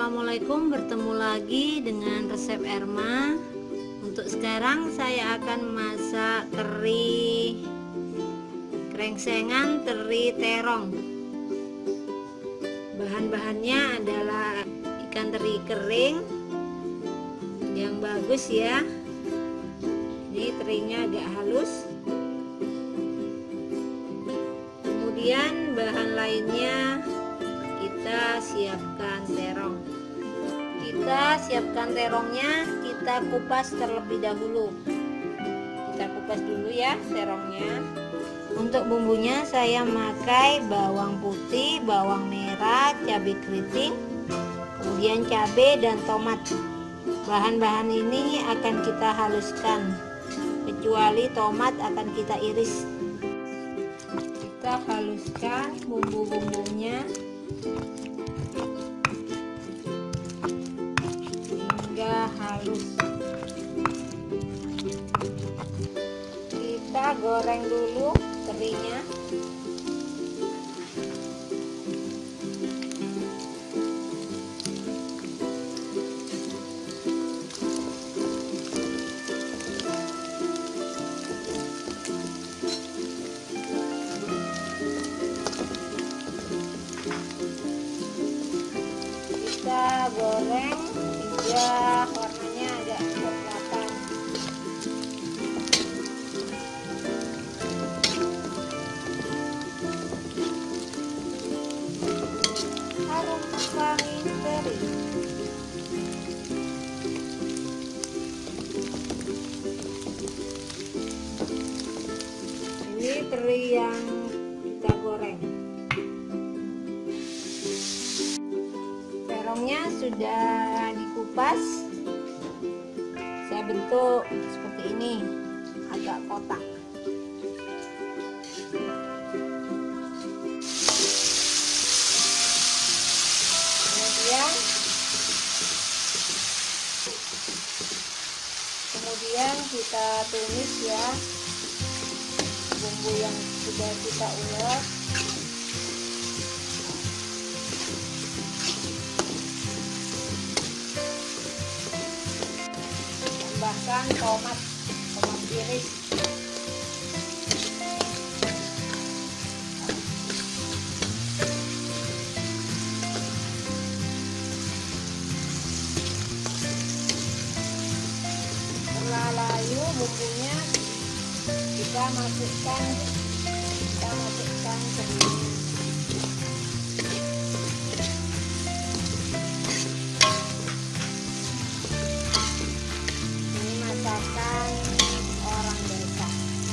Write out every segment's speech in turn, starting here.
Assalamualaikum, bertemu lagi dengan resep Erma. Untuk sekarang saya akan memasak teri krengsengan teri terong. Bahan-bahannya adalah ikan teri kering yang bagus ya. Ini terinya agak halus. Kemudian bahan lainnya kita siapkan terong. Kita siapkan terongnya, kita kupas terlebih dahulu. Kita kupas dulu ya terongnya. Untuk bumbunya saya memakai bawang putih, bawang merah, cabai keriting, kemudian cabai dan tomat. Bahan-bahan ini akan kita haluskan, kecuali tomat akan kita iris. Kita haluskan bumbu-bumbunya hingga halus. Kita goreng dulu terinya. Kita goreng hingga warnanya agak kecoklatan. Harum wangi teri. Ini teri yang kita goreng. Terongnya sudah dikupas, saya bentuk seperti ini, agak kotak. Kemudian kita tumis ya bumbu yang sudah kita ulek. Tambahkan tomat iris. Setelah layu bumbunya, kita masukkan terinya. Masakan orang desa.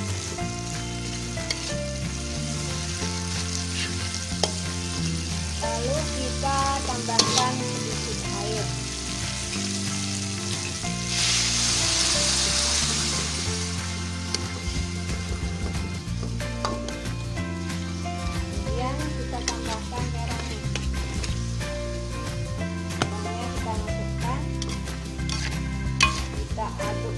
Lalu kita tambahkan sedikit air. Kemudian kita tambahkan terongnya. Terongnya kita masukkan. Kita aduk.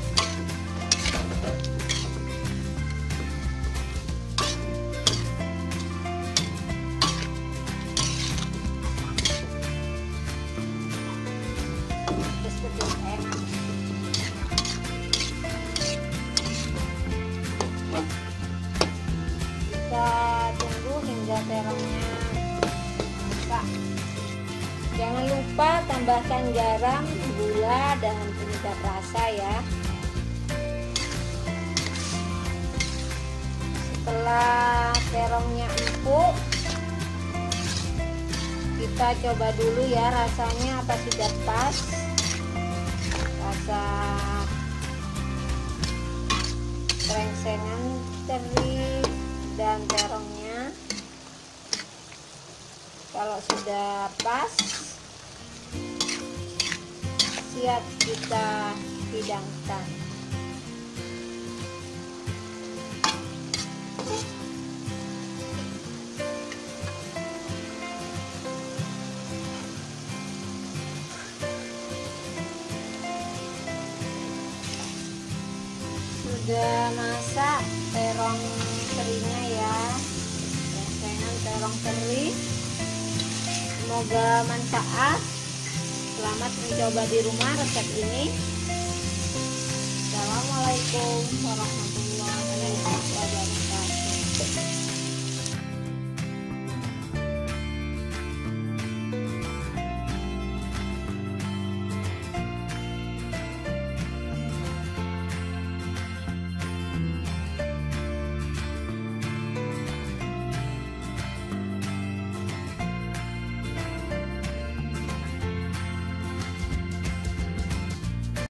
Kita tunggu hingga terongnya masak. Jangan lupa tambahkan garam, gula, dan penyedap rasa ya. Setelah terongnya empuk, kita coba dulu ya rasanya apa sudah pas. Rasa krengsengan teri dan terongnya. Kalau sudah pas, siap kita hidangkan. Sudah masak terong terinya ya, krengsengan terong teri. Semoga manfaat. Selamat mencoba di rumah resep ini. Assalamualaikum warahmatullahi wabarakatuh.